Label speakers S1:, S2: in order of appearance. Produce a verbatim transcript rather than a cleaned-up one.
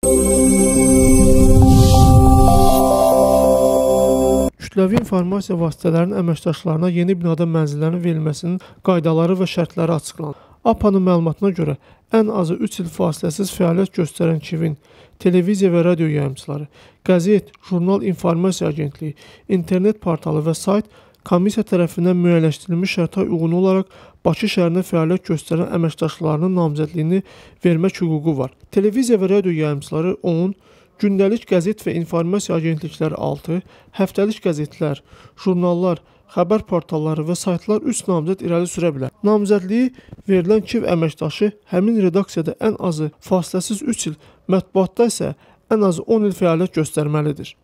S1: Kütləvi informasiya vasitələrinin əməkdaşlarına yeni binada mənzillərin verilməsinin qaydaları və şərtləri açıqlanır. A P A-nın məlumatına görə, ən azı üç il fasiləsiz fəaliyyət göstərən KİV-in televiziya və radio yayımçıları, qəzet, jurnal informasiya agentliyi, internet portalı və sayt komissiya tərəfindən müəyyənləşdirilmiş şərtə uyğun olaraq Bakı şəhərində fəaliyyət göstərən əməkdaşlarının namizədliyini vermək hüququ var. Televiziya və radio yayımçıları on, gündəlik qəzet və informasiya agentlikləri altı, həftəlik qəzetlər, jurnallar, xəbər portalları və saytlar üç namizəd irəli sürə bilər. Namizədliyi verilən KİV əməkdaşı həmin redaksiyada ən azı fasiləsiz üç il, mətbuatda isə ən azı on il fəaliyyət göstərməlidir.